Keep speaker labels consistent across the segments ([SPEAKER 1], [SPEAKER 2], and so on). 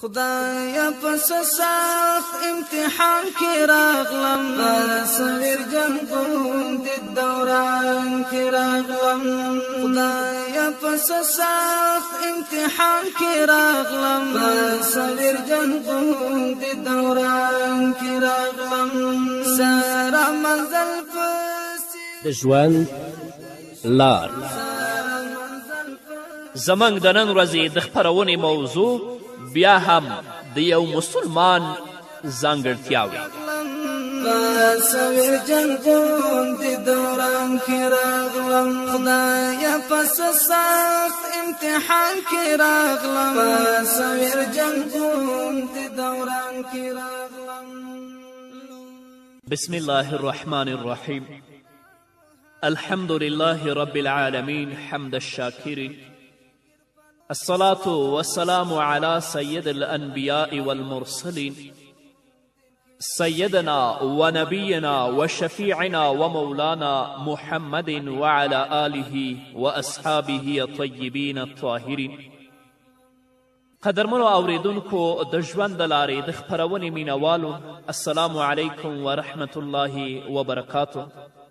[SPEAKER 1] خدایا پس سخت امتحان کی راغلم سویر جنگون دی دوران کی راغلم خدایا پس سخت امتحان کی راغلم سویر جنگون دی دوران کی راغلم سارا منزل
[SPEAKER 2] د ژوند لار
[SPEAKER 3] زمنګ د نن ورځې د خپرونې موضوع بیا هم د یو مسلمان ځانګړتیاوې
[SPEAKER 1] سویر جنگون دی دوران کی راغلم خدایا پس سخت امتحان کی راغلم سویر جنگون دی دوران کی راغلم
[SPEAKER 3] بسم الله الرحمن الرحیم الحمد لله رب العالمين حمد الشاكرين الصلاة والسلام على سيد الأنبياء والمرسلين سيدنا ونبينا وشفيعنا ومولانا محمد وعلى آله وأصحابه الطيبين الطاهرين قدرمنو اوریدونکو د ژوند د لارې د خپرونې مینوالو السلام علیکم ورحمة الله وبرکاته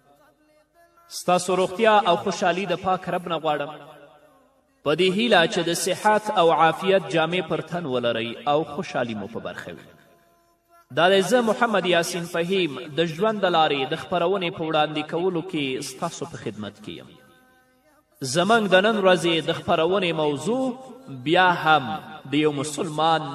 [SPEAKER 3] ستاسو روغتیا او خوشحالي د پاک رب نه غواړم په دې هیله چې د صحت او عافیت جامې پر تن ولرئ او خوشحالي مو په برخه وي دا دی زه محمد یاسین فهیم د ژوند د لارې د خپرونې په وړاندې کولو کې ستاسو په خدمت کې یم زموږ د نن ورځې د خپرونې موضوع بیا هم د یو مسلمان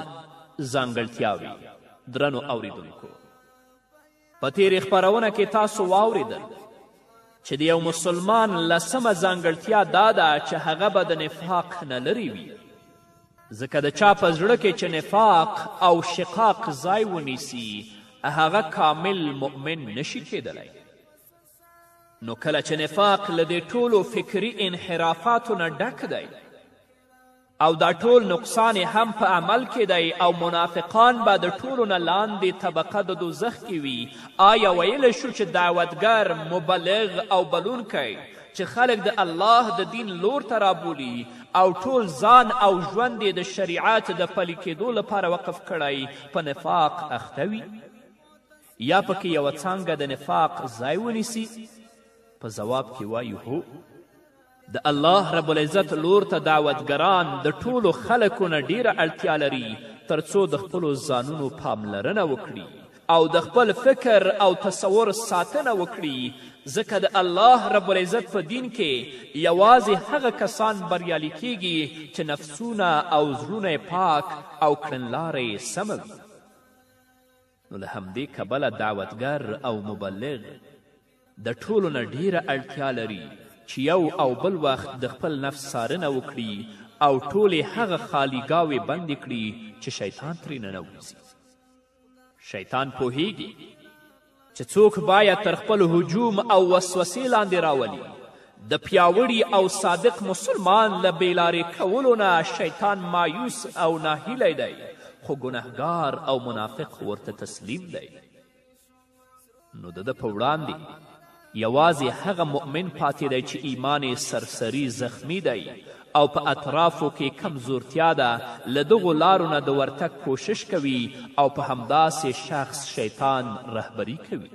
[SPEAKER 3] ځانګړتیاوې درنو اوریدونکو په تېرې خپرونه کې تاسو واوریدل چې د یو مسلمان لسمه ځانګړتیا دا ده چې هغه به د نفاق نه لرې وي ځکه د چا په زړه کې چې نفاق او شقاق ځای ونیسي هغه کامل مؤمن نشي کیدلی نو کله چې نفاق له دې ټولو فکري انحرافاتو نه ډک دی او دا ټول نقصان هم په عمل کې دی او منافقان به د ټولو نه لاندې طبقه د دوزخ کې وي آیا ویلی شو چې دعوتګر مبلغ او بلونکی چې خلک د الله د دین لور ته رابولي او ټول ځان او ژوند یې د شریعت د پلي کېدو لپاره وقف کړی په نفاق اخته وي یا پکې یوه څانګه د نفاق ځای ونیسي په ځواب کې وایو هو د الله رب العزت لور ته دعوتګران د ټولو خلکو نه ډیره اړتیا لري تر څو د خپلو ځانونو پاملرنه وکړي او د خپل فکر او تصور ساتنه وکړي ځکه د الله رب العزت په دین کې یوازې هغه کسان بریالي کیږي چې نفسونه او زړونه پاک او کړنلاره سمه وي نو له همدې کبله دعوتګر او مبلغ د ټولو نه ډیره اړتیا لري چې یو او بل وخت د خپل نفس څارنه وکړي او ټولې هغه خالیګاوې بندې کړي چې شیطان ترې ننوځي شیطان پوهیږي چې څوک باید تر خپل هجوم او وسوسې لاندې راولي د پیاوړي او صادق مسلمان له بېلارې کولو نه شیطان مایوس او ناهیلی دی خو ګنهګار او منافق ورته تسلیم دی نو د ده په وړاندې یوازې هغه مؤمن پاتې دی چې ایمان سرسری زخمی دی او په اطرافو کې کمزورتیا ده له دغو لارو نه د ورتګ کوشش کوي او په همداسې شخص شیطان رهبري کوي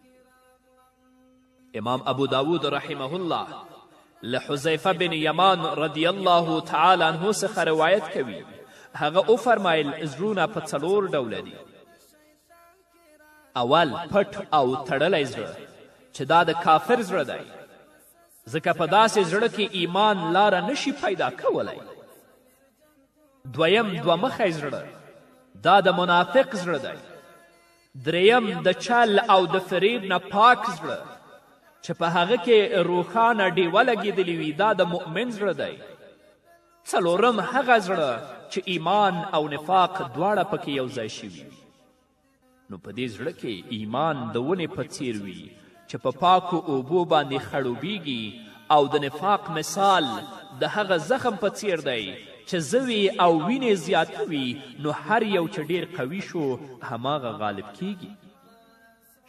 [SPEAKER 3] امام ابو داود رحمه الله له حذیفه بن یمان رضی الله تعالی عنه څخه روایت کوي هغه وفرمایل زړونه په څلور ډوله دي اول پټ او تړلی زړه چې دا د کافر زړه دی ځکه په داسې زړه کې ایمان لاره نشي پیدا کولی دویم دومخی زړه دا د منافق زړه دی دریم د چل او د فریب نه پاک زړه چې په هغه کې روښانه ډیوه لګېدلې وي دا د مؤمن زړه دی څلورم هغه زړه چې ایمان او نفاق دواړه پکې یو ځای شوي نو په دې زړه کې ایمان د ونې په څیر وي چې په پاکو اوبو باندې خړوبیږي او د نفاق مثال د هغه زخم په څیر دی چې زوی او وینې زیاتوي نو هر یو چې ډیر قوي شو هماغه غالب کیږي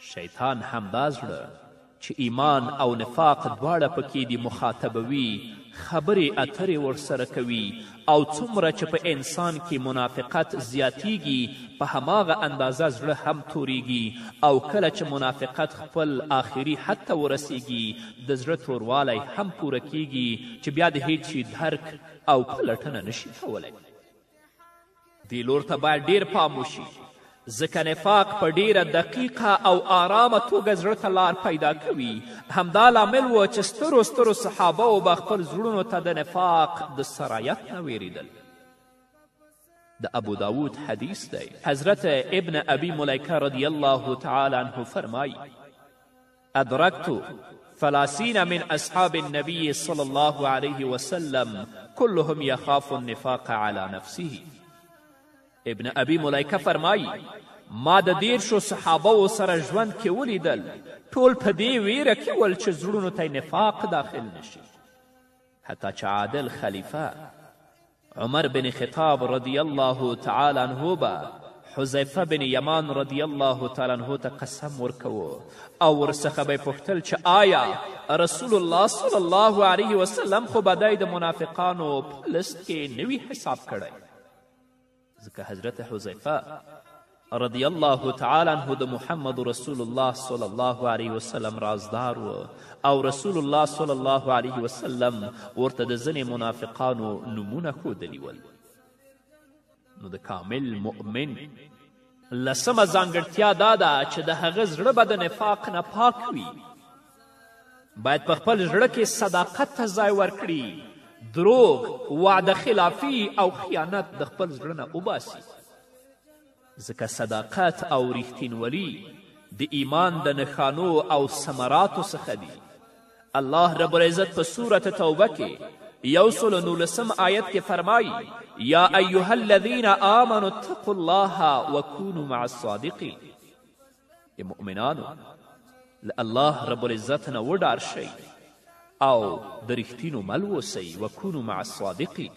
[SPEAKER 3] شیطان همدا زړه چې ایمان او نفاق دواړه پکې دي مخاطبوي خبرې اترې ورسره کوي او څومره چې په انسان کې منافقت زیاتیږي په هماغه اندازه زړه هم توریږي او کله چې منافقت خپل آخري حد ته ورسیږي د زړه توروالی هم پوره کیږي چې بیا د هیڅ شي درک او پلټنه نشي کولی. دې لور ته باید ډیر پام وشي ځکه نفاق په ډیره دقیقه او آرامه توګه زړه ته لار پیدا کوي. همدا لامل و چې سترو سترو صحابهو به خپل زړونو ته د نفاق د سرایت نه ویریدل. د ابو داود حدیث دی. حضرت ابن ابي ملیکه رضی الله تعالی عنه فرمایی ادرکت 30 من اصحاب النبي صلی الله علیه وسلم كلهم يخاف النفاق على نفسه. ابن ابي ملیکه فرمایی ما د 10 صحابهو سره ژوند کې ولیدل ټول په دې ویره کې ول چې زړونو ته نفاق داخل نشي. حتی چې عادل خلیفه عمر بن خطاب رضی الله تعالی عنه به حذیفه بن یمان رضی الله تعالی عنه ته قسم ورکوه او ورڅخه به یې پوښتل چې آیا رسول الله صلی الله علیه وسلم خو به دی د منافقانو په لست کې نوي حساب کړی. ځکه حضرت حذیفه رضی الله تعالی عنه د محمد رسول الله صلی الله علیه وسلم رازدار و او رسول الله صلی الله علیه وسلم ورته د ځینې منافقانو نومونه ښودلي ول. نو د کامل مؤمن لسمه ځانګړتیا دا ده چې د هغه زړه به د نفاق نه پاک وي. باید په خپل زړه کې صداقت ته ځای ورکړي، دروغ، وعده خلافي او خیانت د خپل زړه نه وباسي. ځکه صداقت او ریښتینولي د ایمان د نښانو او ثمراتو څخه دي. الله رب العزت په صورت توبه کې 119 آیت کې فرمایي یا ایها الذین آمنوا اتقوا الله وکونوا مع الصادقین. ای مؤمنانو له الله رب العزت نه وډار شئ او د رښتینو مل اوسئ وکونوا مع الصادقین.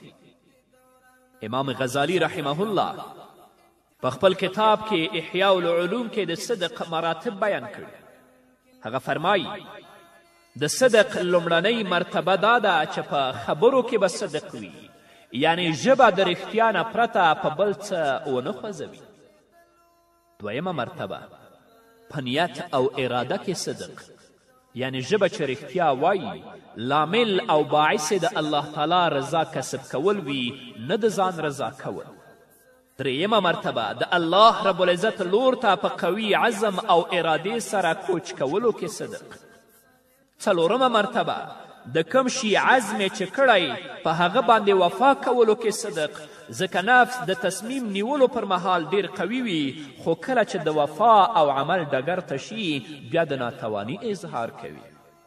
[SPEAKER 3] امام غزالی رحمه الله په خپل کتاب کې احیاء العلوم کې د صدق مراتب بیان کړي. هغه فرمایي د صدق لومړنۍ مرتبه دا ده چې په خبرو کې به صدق وي، یعنی ژبه د رښتیا نه پرته په بل څه ونه خوځوي. دویمه مرتبه په نیت او اراده کې صدق، یعنی ژبه چې رښتیا وایي لامل او باعث د الله تعالی رضا کسب کول وي، نه د ځان رضا کول. دریمه مرتبه د الله رب العزت لور ته په قوي عزم او ارادې سره کوچ کولو کې صدق. څلورمه مرتبه د کوم شي عزم چې کړی په هغه باندې وفا کولو کې صدق، ځکه نفس د تصمیم نیولو پر مهال ډیر قوي وي، خو کله چې د وفا او عمل ډګر ته شي بیا د ناتواني اظهار کوي.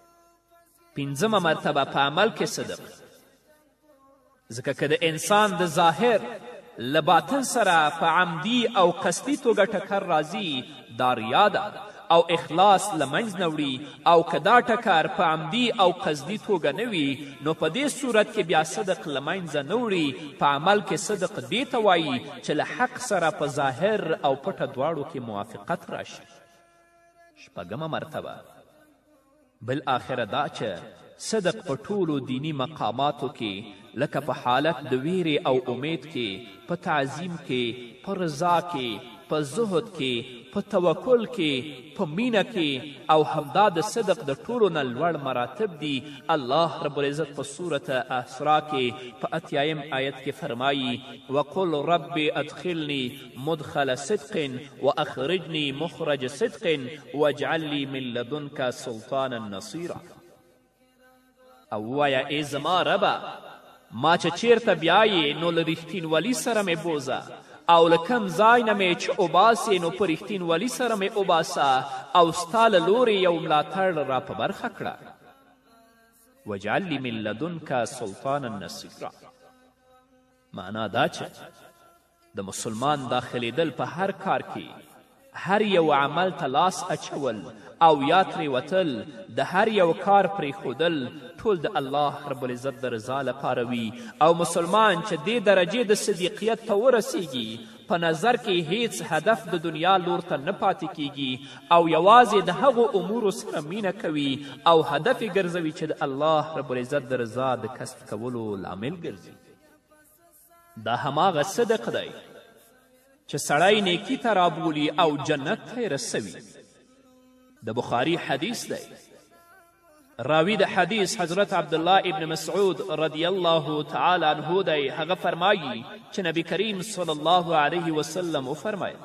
[SPEAKER 3] پنځمه مرتبه په عمل کې صدق، ځکه که د انسان د ظاهر له باطن سره په عمدي او قصدي توګه ټکر راځي دا ریا ده او اخلاص له منځ نه وړي، او که دا ټکر په عمدي او قصدي توګه نه وي نو په دې صورت کې بیا صدق له منځه نه وړي. په عمل کې صدق دې ته وایي چې له حق سره په ظاهر او پټه دواړو کې موافقت راشي. شپږمه مرتبه بالاخره دا چې صدق په ټولو دینی مقاماتو کې لکه په حالت د ویرې او امید کې، په تعظیم کې، په رضا کې، په زهد کې، په توکل کې، په مینه کې، او همدا د صدق د ټولو نه لوړ مراتب دي. الله رب العزت په صورت اسراء کې په 80 آیت کې فرمایي وقل رب ادخلني مدخل صدق واخرجني مخرج صدق واجعل لي من لدنك سلطانا نصيرا. او ووایه ای زما ربه ما چې چیرته بیایې نو له رښتینولي سره مې بوزه، او له کم ځای نه مې چې وباسې نو په رښتینولي سره مې وباسه، او ستا له لورې یو ملاتړ را په برخه کړه. وجعل لي من لدنک سلطانا نصیرا. معنا دا چې د مسلمان داخلیدل په هر کار کې، هر یو عمل ته لاس اچول او یا ترې وتل د هر یو کار پرېښودل ټول د الله رب العزت د رضا لپاره وي او مسلمان چې دې درجې د صدیقیت ته ورسیږي په نظر کې هیڅ هدف د دنیا لور ته نه پاتې کیږي او یوازې د هغو امورو سره مینه کوي او هدف یې ګرځوي چې د الله رب العزت د رضا د کسب کولو لامل ګرځي دا هماغه صدق دی چې سړی نیکي ته رابولي او جنت ته یې رسوي د بخاري حدیث دی راوی د حدیث حضرت عبدالله ابن مسعود رضی الله تعالی عنه دی هغه فرمایي چې نبی کریم صلی الله علیه وسلم وفرمایل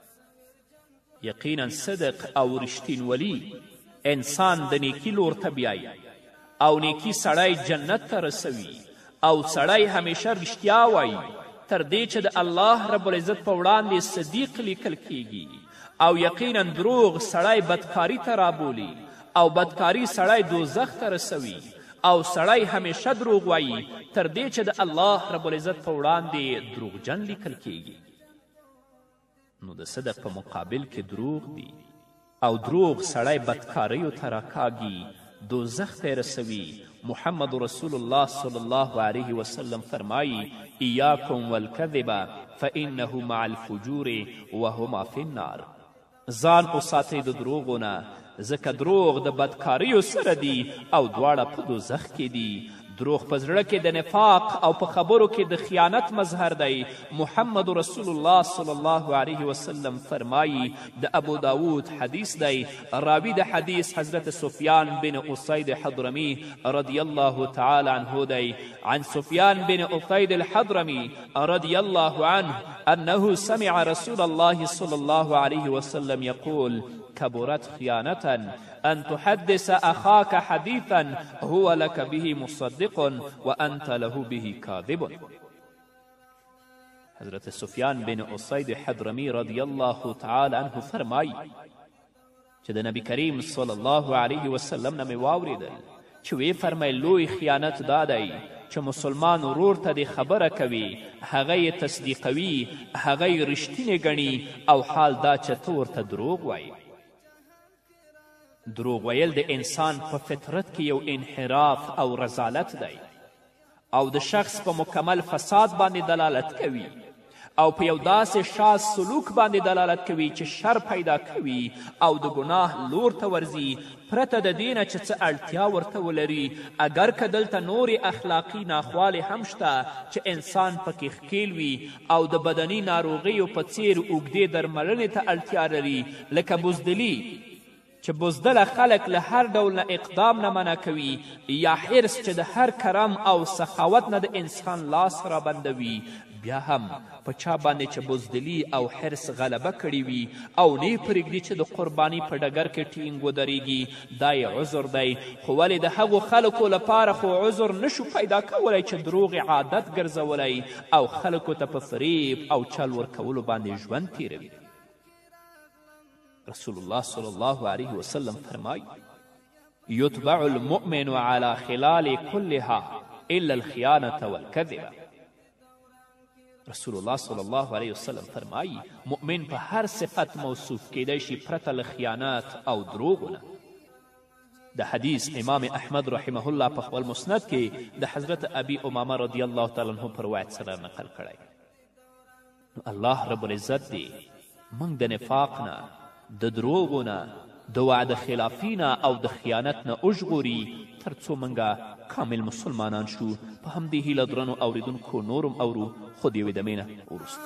[SPEAKER 3] یقینا صدق او رښتینولي انسان د نیکي لور ته بیایي او نیکي سړی جنت ته رسوي او سړی همیشه رښتیا وایي تر دې چې د الله رب العزت په وړاندې صدیق لیکل کیږي او یقینا دروغ سړی بدکاري ته رابولي او بدکاري سړی دوزخ ته رسوي او سړی همیشه دروغ وایي تر دې چې د الله رب العزت په وړاندې دروغجن لیکل کیږي نو د صدق په مقابل کې دروغ دي او دروغ سړی بدکاریو ته راکاږي دوزخ ته رسوي محمد رسول الله صلی الله علیه وسلم فرمایی ایاکم والکذب فانه مع الفجور وهما فی النار ځان وساتئ د دروغو نه ځکه دروغ د بدکاریو سره دي او دواړه په دوزخ کې دي دروغ په زړه کې د نفاق او په خبرو کې د خیانت مظهر دی محمد رسول الله صلی الله علیه وسلم فرمایی د ابو داود حدیث دی راوی د حدیث حضرت سفیان بن اسید حضرمی رضی الله تعالی عنه دی عن سفیان بن اسید الحضرمی رضی الله عنه انه سمع رسول الله صلی الله علیه وسلم یقول كبرت خيانة أن تحدث أخاك حديثا هو لك به مصدق وأنت له به كاذب حضرت سفیان بن اسید حضرمی رضی الله تعالی عنه فرمایی چې د نبی کریم صلی الله علیه وسلم نه مې واوریدل چې ویې فرمیل لوی خیانت دا دی چې مسلمان ورور ته دې خبره کوي هغه یې تصدیقوي هغه یې رښتینې ګڼي او حال دا چې ته ورته دروغ وایي دروغ ویل د انسان په فطرت کې یو انحراف او رذالت دی او د شخص په مکمل فساد باندې دلالت کوي او په یو داسې شاذ سلوک باندې دلالت کوي چې شر پیدا کوي او د ګناه لور ته ورځي پرته د دې نه چې څه اړتیا ورته ولري اگر که دلته نورې اخلاقي ناخوالې هم شته چې انسان پکې ښکیل وي او د بدني ناروغیو په څیر اوږدې درملنې ته اړتیا لري لکه بزدلي چې بزدله خلک له هر ډول نه اقدام نه منع کوي یا حرص چې د هر کرم او سخاوت نه د انسان لاس را بندوي بیا هم په چا باندې چې بزدلي او حرص غلبه کړي وي او نه پرېږدي چې د قرباني په ډګر کې ټینګ ودرېږي دا یې عذر دی خو ولې د هغو خلکو لپاره خو عذر نشو پیدا کولی چې دروغ عادت ګرځولی او خلکو ته په فریب او چل ورکولو باندې ژوند تیروي رسول الله صلی الله علیه وسلم فرمای یتبع المؤمن على خلال كلها الا الخیانة والکذب رسول الله صلی الله علیه وسلم فرمایی مؤمن په هر صفت موصوف کیدی شي پرته له خیانت او دروغونه د حدیث امام احمد رحمه الله په خپل مسند کې د حضرت ابي امامه رضی الله تعالی عنه پر روایت سره نقل کړی الله رب العزت دی موږ د نفاق نه د دروغو نه د وعده خلافي نه او د خیانت نه وژغوري تر څو موږ کامل مسلمانان شو په همدې هیله درنو اوریدونکو نورم اورو خو د یوې دمې نه وروسته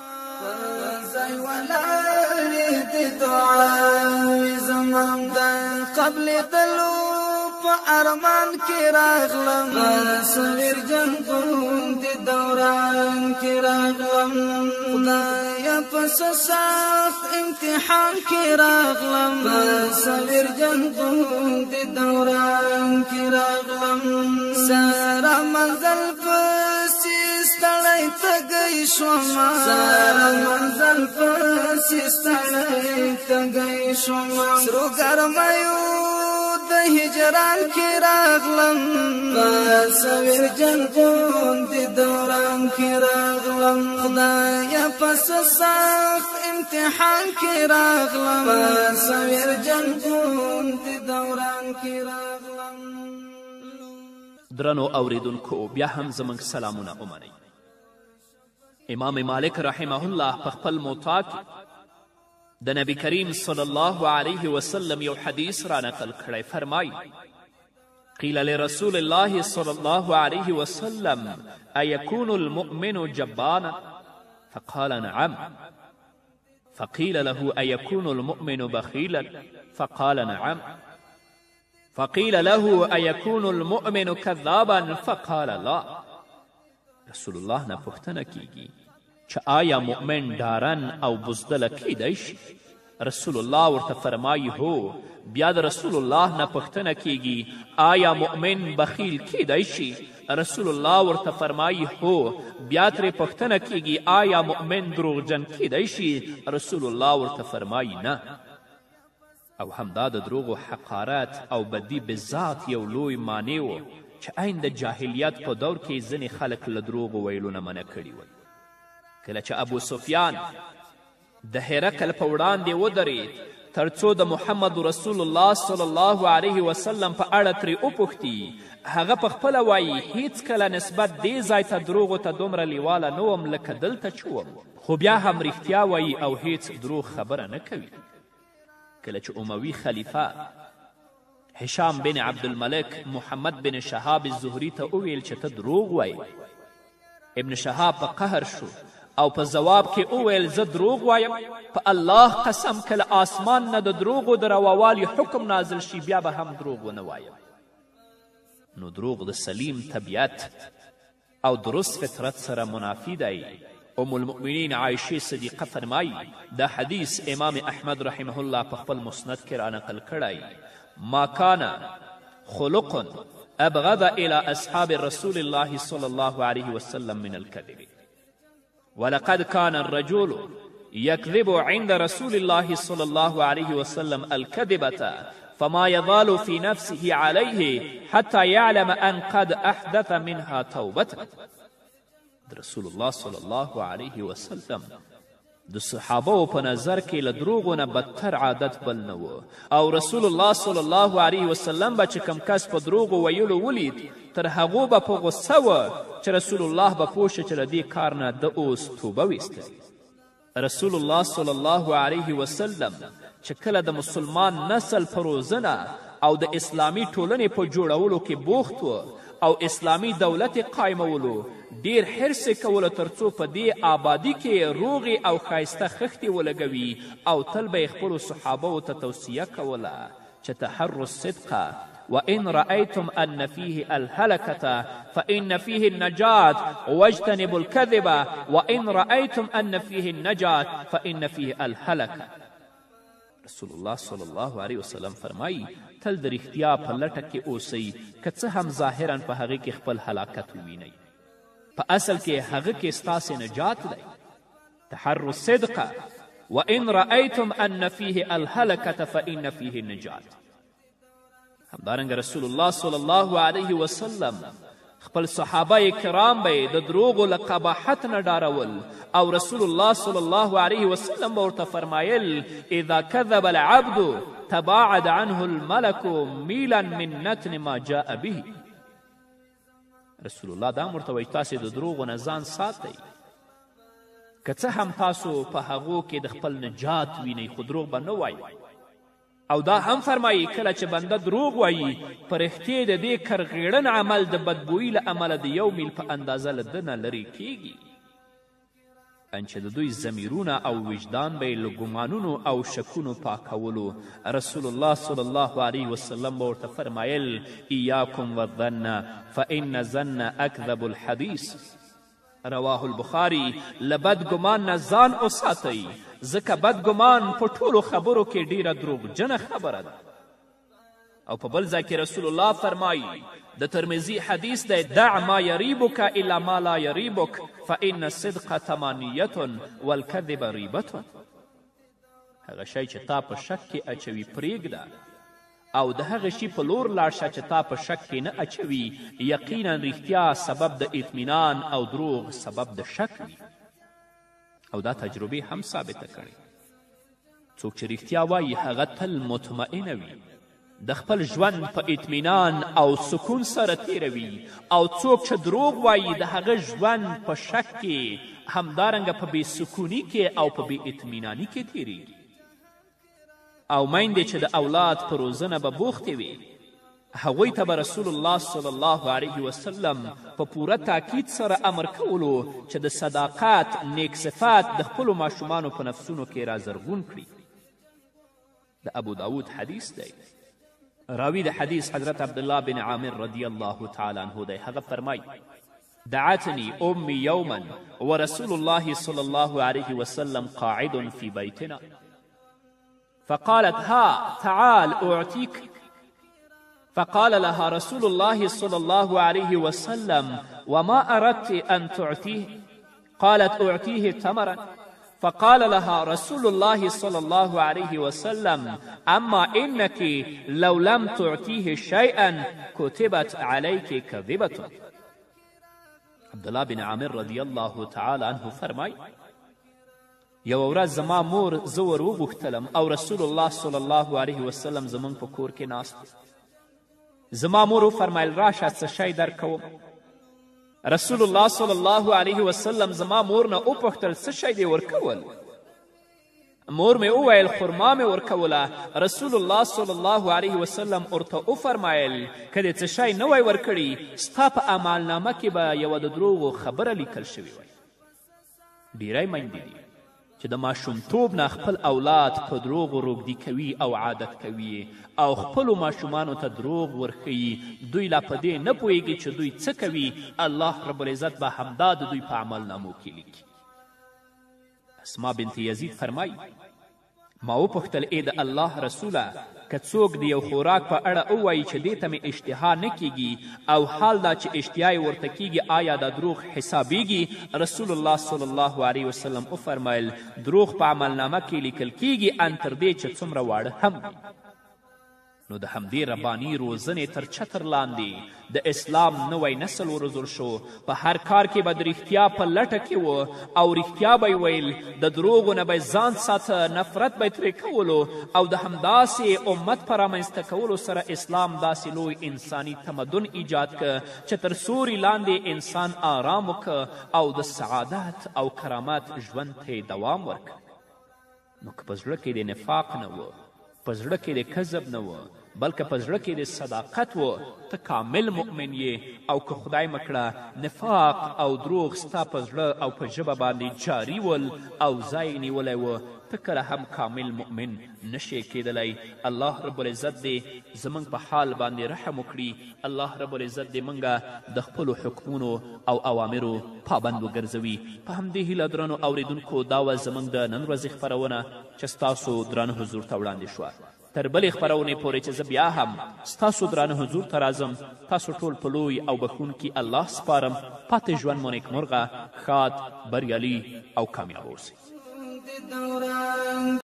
[SPEAKER 1] ارمان کی راغلم سویر جن قوم دی دوران کی راغلم خدایا پس سخت امتحان کی راغلم سویر جن قوم دی دوران کی راغلم سارا منزل پسی ستړی تګی شوما سارا منزل پسی ستړی تګی شوما سرو ګرمایو هجران کې راغلم سویر جنگون دی دوران کې راغلم خدایا پس سخت امتحان کې راغلم سویر جنگون دی دوران کې راغلم.
[SPEAKER 3] درنو اوریدونکو بیا هم زموږ سلامونه ومنئ. امام مالک رحمه الله په خپل موطا کې د نبی کریم صلی الله علیه وسلم یو حدیث را نقل کړی. فرمایي قیل لرسول الله صلی الله علیه وسلم ایکون المؤمن جبانا فقال نعم فقیل له ایکون المؤمن بخیلا فقال نعم فقیل له ایکون المؤمن کذابا فقال لا. رسول الله نه پوښتنه کیږي چې آیا مؤمن ډارن او بزدله کیدی شي؟ رسول الله ورته فرمایي هو. بیا د رسول الله نه پوښتنه کیږي آیا مؤمن بخیل کیدی شي؟ رسول الله ورته فرمایي هو. بیا ترې پوښتنه کیږي آیا مؤمن دروغجن کیدی شي؟ رسول الله ورته فرمایي نه. او همدا د دروغو حقارت او بدی بذات یو لوی معنی و چې عین د جاهلیت په دور کې ځینې خلک له دروغو ویلو نه منع کړي ول. کله چې ابو سفیان د هرقل په وړاندې ودرېد تر څو د محمد رسول الله صلی الله علیه وسلم په اړه ترې وپوښتي، هغه په خپله وایي هیڅکله نسبت دې ځای ته دروغو ته دومره لیواله نه وم لکه دلته چې وم، خو بیا هم رښتیا وایي او هیڅ دروغ خبره نه کوي. کله چې اموي خلیفه هشام بن عبدالملک محمد بن شهاب الزهري ته وویل چې ته دروغ وایي، ابن شهاب په قهر شو او په ځواب کې وویل زه دروغ وایم؟ په الله قسم که له آسمان نه د دروغو د رواوالي حکم نازل شي بیا به هم دروغ ونه وایم. نو دروغ د سلیم طبیعت او درست فطرت سره منافی دی. ام المؤمنین عایشې صدیقه فرمایي دا حدیث امام احمد رحمه الله په خپل مسند کې رانقل کړی. ما کان خلق ابغض الى اصحاب رسول الله صلی الله علیه وسلم من الكذب ولقد كان الرجل يكذب عند رسول الله صلى الله عليه وسلم الكذبة فما يضال في نفسه عليه حتى يعلم أن قد أحدث منها توبة. رسول الله صلی الله علیه وسلم د صحابو په نظر کې له دروغو نه بدتر عادت بل نه و، او رسول الله صلی الله علیه وسلم به چې کم کس په دروغو ویلو ولید تر هغو به په غصه و چې رسول الله به پوه شه چې له دې کار نه ده اوس توبه ویستلې. رسول الله صلی الله علیه وسلم چې کله د مسلمان نسل په روزنه او د اسلامي ټولنې په جوړولو کې بوخت و او اسلامي دولت قایمولو ډیر حرص یې کولو تر څو په دې آبادي کې روغې او ښایسته خښتې ولګوي او تل به یې خپلو صحابو ته توصیه کوله چې تحروا الصدق وإن رأيتم أن فيه الهلكة فإن فيه النجاة واجتنبوا الكذب وإن رأيتم أن فيه النجاة فإن فيه الهلكة. رسول الله صلی الله علیه وسلم فرمایي تل د رښتیا په لټه کې اوسئ که څه هم ظاهرا په هغې کې خپل هلاکت ووینئ، په اصل کې هغه کې ستاسې نجات دی. تحروا الصدق وإن رأيتم أن فيه الهلكة فإن فيه النجاة. همدارنګه رسول الله صلی الله علیه وسلم خپل صحابه کرام به د دروغو له قباحت نه ډارول او رسول الله صلی الله علیه وسلم به ورته فرمایل اذا کذب العبد تباعد عنه الملک میلا من نتن ما جاء به. رسول الله دا ورته وایي تاسې د دروغو نه ځان ساتئ، که څه هم تاسو په هغو کې د خپل نجات وینئ خو دروغ به نه وایي. او دا هم فرمایي کله چې بنده دروغ وایي په رښتې د دې کرغېړن عمل د بدبویي له امله د یو میل په اندازه له ده نه لرې کیږي، ان چې د دوی ضمیرونه او وجدان به یې له ګمانونو او شکونو پاکولو. رسول الله صلی الله علیه وسلم به ورته فرمایل ایاکم والظن فإن ظن اکذب الحدیث. رواه البخاري له بد ګمان نه ځان وساتئ ځکه بد ګمان په ټولو خبرو کې ډیره دروغجنه خبره ده. او په بل ځای کې رسول الله فرمایي د ترمذي حدیث دی دع ما یریبک الا ما لا یریبک فإن الصدق ثمانیة والکذب ریبة. هغه شی چې تا په شک کې اچوي پرېږده او د هغه شي په لور لاړ شه چې تا په شک کې نه اچوي یقینا رښتیا سبب د اطمینان او دروغ سبب د شک وي او دا تجربې هم ثابته کړې څوک چې رښتیا وایي هغه تل مطمئنه وي د خپل ژوند په اطمینان او سکون سره تیروي او څوک چې دروغ وایي د هغه ژوند په شک کې همدارنګه په بې سکوني کې او په بې اطمیناني کې تیریږي او میندې چې د اولاد په روزنه به بوختې وي هغوی ته به رسول الله صلی الله علیه وسلم په پوره تاکید سره امر کولو چې د صداقت نیک صفات د خپلو ماشومانو په نفسونو کې رازرغون کړي د ابو داود حدیث دی راوی د حدیث حضرت عبدالله بن عامر رضی الله تعالی عنه دی هغه فرمای دعتني أمي يوما ورسول الله صلى الله عليه وسلم قاعد في بيتنا فقالت ها تعال أعطيك فقال لها رسول الله صلى الله عليه وسلم وما أردت أن تعطيه قالت أعطيه تمرا فقال لها رسول الله صلى الله عليه وسلم أما إنك لو لم تعطيه شيئا كتبت عليك كذبة عبدالله بن عامر رضی الله تعالی عنه فرمای یوه ورځ زما مور زه ور وغوښتلم او رسول الله صلی الله علیه وسلم زموږ په کور کې ناست زما مور وفرمیل راشه څه شی درکوم رسول الله صلی الله علیه وسلم زما مور نه وپوښتل څه شی دې ورکول مور مې وویل خرما مې ورکوله رسول الله صلی الله علیه وسلم ورته وفرمایل که دې څه شی نه وی ورکړي ستا په عملنامه کې به یوه د دروغو خبره لیکل شوې وی ډیری میندې دي چې د ماشومتوب نه خپل اولاد په دروغو روږدي کوي او عادت کوي او خپلو ماشومانو ته دروغ ورښیي دوی لا په دې نه پوهیږي چې دوی څه کوي الله رب العزت به همدا د دوی په عملنامو کې لیکي اسما بنت یزید فرمای ما وپوښتل ای د الله رسوله که څوک د یو خوراک په اړه ووایي چې دې ته مې اشتها نه کیږي او حال دا چې اشتها یې ورته کیږي آیا دا دروغ حسابیږي رسول الله صلی الله علیه وسلم وفرمیل دروغ په عملنامه کې لیکل کیږي ان تر دې چې څومره واړه هم وي نو د همدې رباني روزنې تر چتر لاندې د اسلام نوی نسل وروزل شو په هر کار کې به د رښتیا په لټه کې و او رښتیا به یې ویل د دروغو نه به ځان ساته نفرت به یې ترې کولو او د همداسې امت په رامنځته کولو سره اسلام داسې لوی انساني تمدن ایجاد که چې تر سوري لاندې انسان آرام وکه او د سعادت او کرامت ژوند ته دوام ورکه نو که په زړه کې د نفاق نه و په زړه کې د کذب نه و بلکې په زړه کې د صداقت و ته کامل مؤمن یې او که خدای مکړه نفاق او دروغ ستا په زړه او په ژبه باندې جاري ول او ځای نیولی و ته کله هم کامل مؤمن نشي کیدلی الله رب العزت دې زموږ په حال باندې رحم وکړي الله رب العزت دې موږ د خپلو حکمونو او اوامرو پابند وګرځوي په همدې هیله درنو اوریدونکو دا وه زموږ د نن ورځې خپرونه چې ستاسو درانه حضور ته وړاندې شوه تر بلې خپرونې پورې چې زه بیا هم ستاسو درانه حضور ته راځم تاسو ټول په لوی او بخښونکي الله سپارم پاتې ژوند مو نیکمرغه ښاد بریالي او کامیاب اوسئ